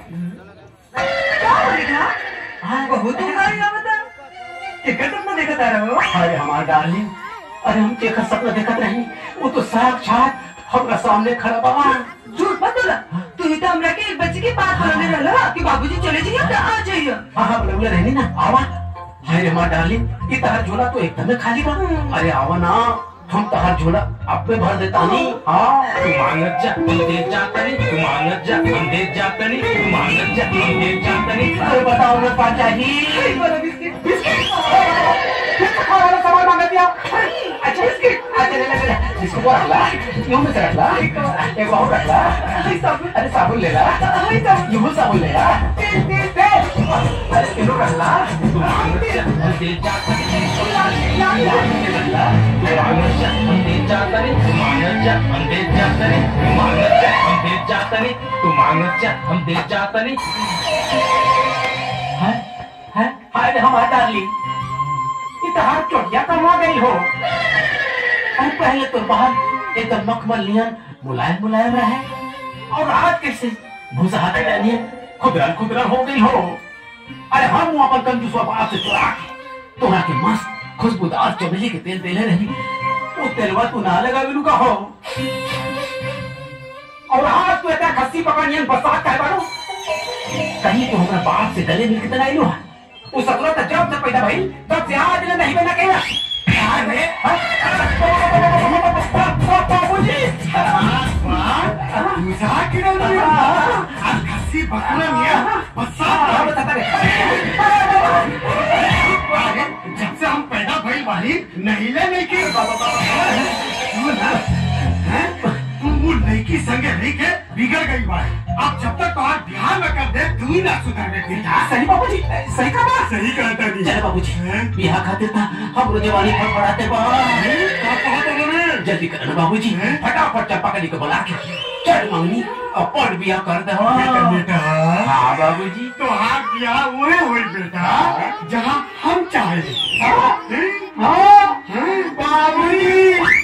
क्या बोलेगा? हाँ बहुत होगा बता। एक सपना देखता रहो। अरे हमारा डार्लिंग, अरे हम देखा सपना देखत नहीं, वो तो साक्षात हमरा सामने खड़ा बा। झूठ मत बोला। तू ही तो हमरा के एक बच्चे की बात बोलने रहला कि बाबूजी चले जाइए तो आ जाइए। हाँ बोले रहनी ना, आवा। अरे हमारा डार्लिंग, ये तार झोला तो एकदम खाली बा। अरे आवा ना, हम तार झोला अब में भर देता नहीं। हाँ तू मांगत जा हम दे जाता नहीं, तू मांगत जा हम दे जाता नहीं, तू मांगत जा हम दे जाता नहीं। अरे बताओ ना पाचा ही सामान मांगा दिया। अच्छा अच्छा ले इसको वो रख ला, यूं में से रख ला, एक और रख ला। अरे साबुन ले ला, यूं साबुन ले ला, अरे किलो रख ला। तू मांगत जा हम दे जाता नहीं, रख ला, तू मांगत जा हम दे जाता नहीं, तू मांगत जा हम दे जाता नहीं, तू मांगत जा हम दे जाता नहीं, तू मांगत जा हम दे जाता नहीं। है अरे हमारा डार्लिंग, इतना चोटिया कमा गई हो। और पहले तो बाहर एकदम मखमल नियन मुलायम मुलायम रहे, और आज कैसे भूसा हाथ नियन खुदरन खुदरन हो गई हो। अरे हम अपन कंजूस बाप से चुरा के तोरा के मस्त खुशबूदार चमेली के तेल देले रही, वो तेलवा तू ना लगा बिलू का हो। और आज तू इतना खस्सी पकड़ नियन बरसात का बारो कहीं तो हमारा बाप से गले मिल के तना आइलो है। वो सतरा तक जब से पैदा भइल तब से आज ले नहीं बना कहला। अरे बाबूजी मजाक कर रही हो? आज खस्सी पकड़ा मिया बरसात बताता रे। जब से हम पैदा भइल बानी नहिले नहीं के वो लड़की संगे रही के बिगड़ गई बात। अब जब तक तुम्हारा ध्यान न कर दे तू ही ना सुधरने देता। सही बाबूजी, सही कहा। सही कहता नहीं। चल बाबूजी, बियाह खातिर था हम रोजेवानी फटफड़ाते बा। जल्दी करना बाबूजी, फटाफट चंपाकली को बुला के चल मंगनी और पढ़ बियाह कर दे। बेटा हाँ बाबूजी, तो हाँ बियाह वही हुई बेटा जहाँ हम चाहे। बाबूजी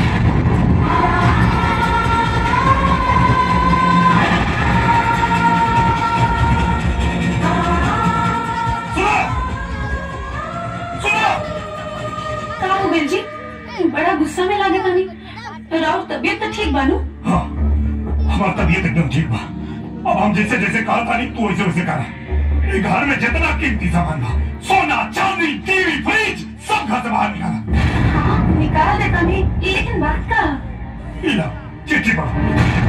जी बड़ा गुस्सा में लागे तानी। राव तबीयत तो ठीक बानू? हाँ हमारा तबीयत एकदम ठीक बा। अब हम जैसे जैसे कहा था नहीं तू वैसे वैसे करा। ये घर में जितना कीमती सामान था, सोना चांदी टीवी फ्रिज सब घर से बाहर निकाला। हाँ, निकाल देता नहीं, लेकिन बात का ला चिट्ठी पढ़ो।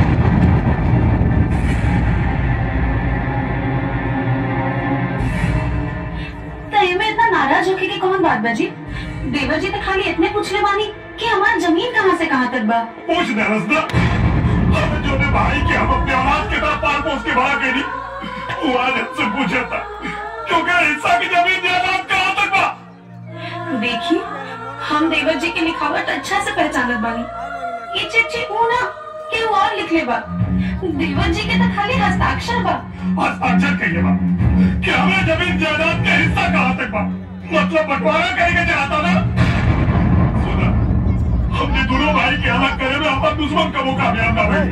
तो में इतना नाराज होके की कौन बात बाजी? देवर जी तो खाली इतने पूछले बानी कि हमारा जमीन कहाँ से कहाँ तक बा। पूछ दे रसदा, हमें जो ने भाई के हम अपने औलाद के साथ पार पोस के भाड़ा के ली, वो आज हमसे पूछा था क्योंकि हिस्सा की जमीन जायदाद कहाँ तक बा। देखिए हम देवर जी की लिखावट अच्छा से पहचानत बानी। ये चिट्ठी ऊना के और लिख ले बा। देवर जी के तो खाली हस्ताक्षर बा। हस्ताक्षर कहिए बा कि हमें जमीन जायदाद का हिस्सा कहाँ तक बा, मतलब बंटवारा करेंगे चाहता ना। सुना, हमने दोनों भाई के अलग करे में हमारा दुश्मन कबो कामयाब ना भाई,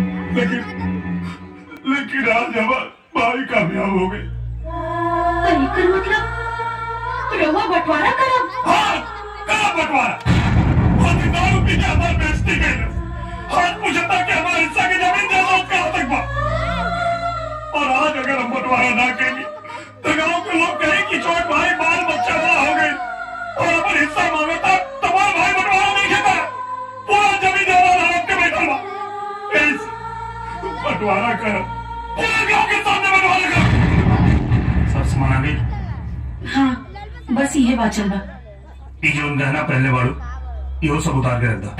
लेकिन आज हमारा भाई कामयाब हो गए। मतलब रवा बंटवारा करा? हाँ करा बंटवारा। दारू पी के हमारी बेइज्जती गई। आज पूछा था कि हमारे हिस्सा की जमीन जायदाद कहाँ तक बा, और आज अगर हम बंटवारा ना करेंगे तो गाँव के लोग कहें कि छोट भाई बाल बच्चा बड़ा हो गए और अपन हिस्सा मांगा था, तुम्हारा भाई बंटवारा नहीं खेता, पूरा जमीन जायदाद हड़प के बैठा हुआ। बंटवारा कर, पूरे गाँव के सामने बंटवारा कर। सब सामान आ गई? हाँ बस ये बात चल रहा। ये जो गहना पहले वालों यो सब उतार के रख दो।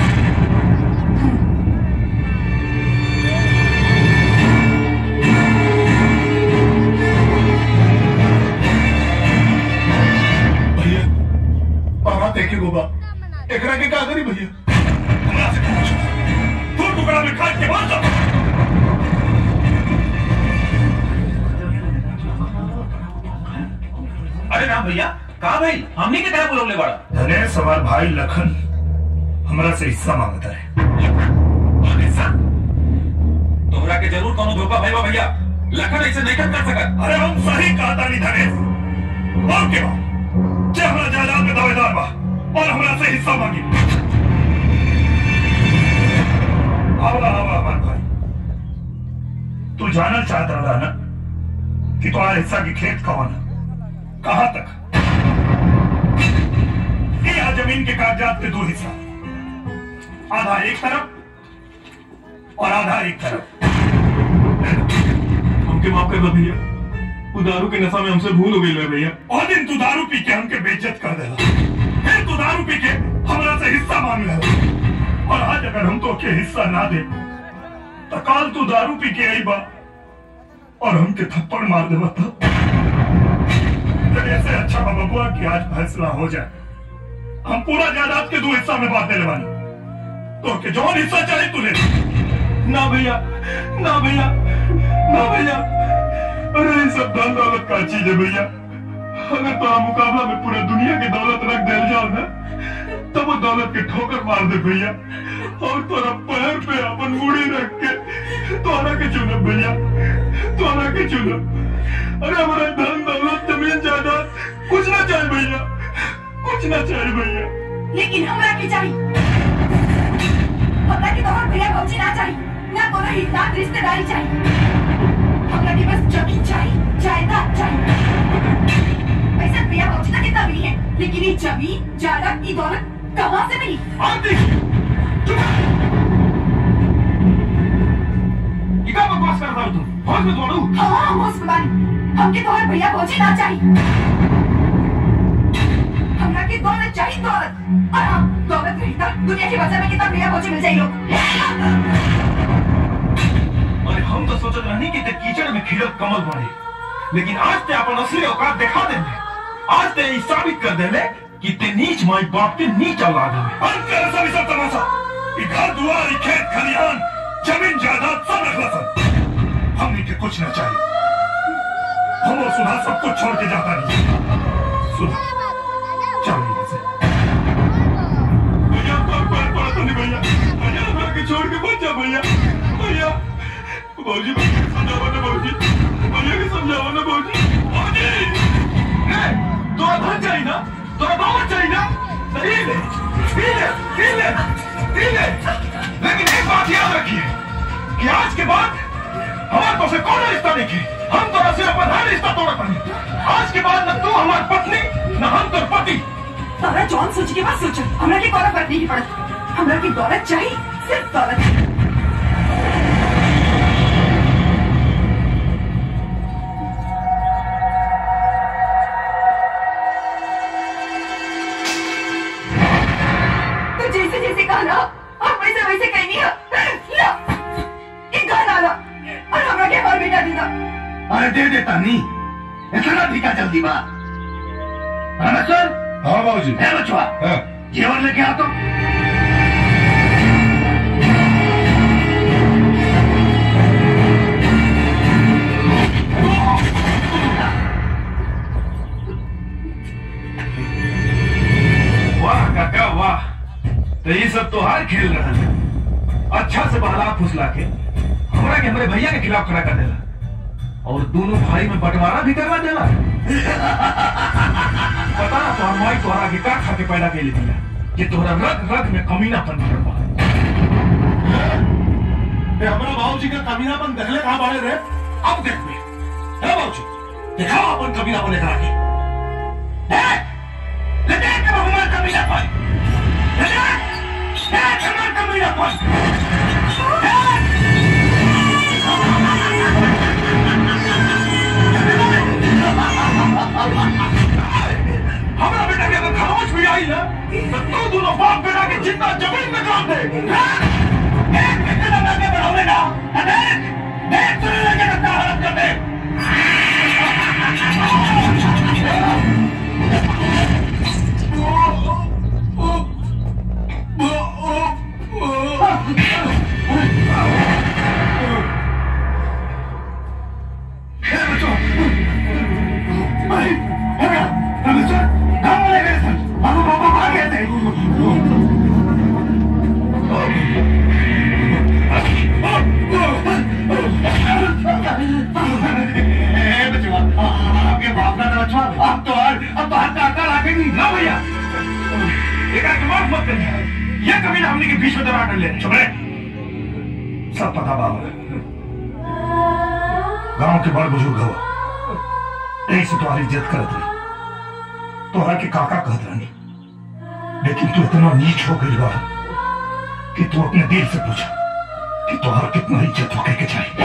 देखे गोबा एकरा के का करी भैया? हमरा से पूछो, दो टुकड़ा में काट के बांध दो। अरे ना भैया कहा भाई हमने के तरह बोलोगे बड़ा धने सवार भाई लखन हमरा से हिस्सा मांगता है। हिस्सा तोहरा के जरूर कोनो धोखा भाई भैया, लखन ऐसे नहीं कर सकत। अरे हम सही कहा था नहीं धनेश। और क्या जे हमारा जायदाद में दावेदार बा और हमारा से हिस्सा मांगी। आवा आवा आवा भाई, तू जानना चाहता रहा ना कि तुम्हारा हिस्सा की खेत कौन है, कहां तक? यह जमीन के कागजात के दो हिस्सा, आधा एक तरफ और आधा एक तरफ। हमके माफ कर दो भैया, तू दारू के नशा में हमसे भूल हो गई है भैया। और दिन तू दारू पी के हमके बेइज्जत कर देला, फिर तू दारू पी के हमारा से हिस्सा मांग लेला। और आज अगर हम तो के हिस्सा ना दे तो काल तू दारू पी के आई बा और हमके थप्पड़ मार देवा था। ऐसे अच्छा बा बबुआ कि आज फैसला हो जाए, हम पूरा जायदाद के दो हिस्सा में बांट देले बानी। तो के जौन हिस्सा चाहे तू ले। ना भैया, ना भैया, ना भैया, अरे ये सब धन दौलत का चीज है भैया। अगर तो मुकाबला में पूरा दुनिया की दौलत रख दे जाओ ना, तब वो दौलत के ठोकर मार दे भैया, और तोरा पैर पे अपन मुड़ी रख के तोरा के चुनो भैया, तोरा के चुनो। अरे हमारा धन दौलत जमीन जायदाद कुछ ना चाहिए भैया, कुछ ना चाहिए भैया। लेकिन हमरा की चाहिए, हमरा की तो हम भैया भौजी ना चाहिए, ना कोनो हिस्सा रिश्तेदारी चाहिए। हमरा की बस जमीन चाहिए, जायदाद चाहिए। पैसा भैया भौजी ना कितना मिली है, लेकिन ये जमीन जायदाद की दौलत कहाँ से मिली? क्या बकवास कर रहा हो तुम? होश में छोड़ो। हाँ होश में बानी, हमके तो हर भैया भौजी ना चाहिए। हमरा की दौलत चाहिए, दौलत। और हाँ, दौलत रही था दुनिया की बाजार में कितना भैया भौजी मिल जाएगी। अरे हम तो सोच रहे कि ते कीचड़ में खिलत कमल बने, लेकिन आज ते अपन असली औकात दिखा देंगे। आज ते साबित कर देले कि ते नीच माई बाप के नीच औलाद है। बंद कर सब तमाशा। ये घर दुआर, ये खेत खलिहान, जमीन जायदाद सब रख ला। हमने के कुछ ना चाहिए। हम और सुधा सब कुछ छोड़ के जाता नहीं। सुधा चलो यहाँ से। भैया पड़ा नहीं भैया, भैया हमरा के छोड़ के मत जा भैया, भैया भौजी समझाओ ना भौजी, भैया के समझाओ ना भौजी। भौजी तोरा धन चाहिए ना, तोरा दौलत चाहिए ना, लेकिन एक बात याद रखिए कि आज के बाद हमारे तो से कौन रिश्ता देखे, हम तो से अपन हर रिश्ता तोड़ पाए। आज के बाद न तू हमारी पत्नी न हम तेरे पति। तारा जॉन सोच के बाद सोचो, हमरा की कोई फर्क नहीं पड़ता। हमरा की दौलत चाहिए, सिर्फ दौलत। जैसे जैसे कहा ना, आप वैसे वैसे कहनी है। एक गाना ला और हमरा के बार बेटा दीदा। अरे दे देता नहीं, इतना टीका जल्दी बा। सर हाँ बाबूजी। है बचवा, जेवर लेके आ तो। वाह काका वाह, तो ये सब त्योहार खेल रहा है। अच्छा से बहला फुसला के हमरा के हमारे भैया के खिलाफ खड़ा कर देला, और दोनों भाई में बंटवारा भी करवा देला। पता ना तो हमारी तोहरा के का खा के पैदा के लिए दिया कि तोहरा रग रग में कमीनापन भरल बा। हमारा बाबूजी का कमीनापन देखले कहाँ बाड़े रे? अब देख में है बाबूजी, दिखाओ अपन कमीनापन लेकर आके। ले देख के हमारा कमीनापन, ले देख हमारा कमीनापन। हमारा बेटा के अगर खामोश भी आई ना, तो तू दोनों बाप बेटा के जितना जमीन में काम दे। बढ़ाओगे ना, देख तुझे लगे कितना हालत कर दे। करिए। ये कभी ना हमने के बीच में दरार डाल ले। चुप रहे। सब पता बाबा, गांव के बड़ बुजुर्ग हुआ यही से तुम्हारी इज्जत करत रही, तोहरा के काका कहत रही, लेकिन तू इतना नीच हो गई बा कि तू अपने दिल से पूछा कि तोहरा कितना इज्जत होके के चाहिए।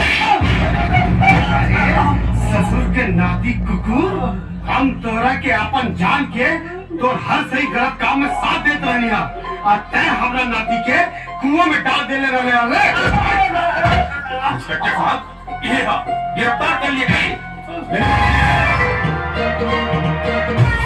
ससुर के नाती कुकुर, हम तोहरा के अपन जान के तो हर सही गलत काम में साथ देते रहनी और तय हमरा नाती के कुआं में डाल देले रहे। इंस्पेक्टर साहब, ये गिरफ्तार कर लिए।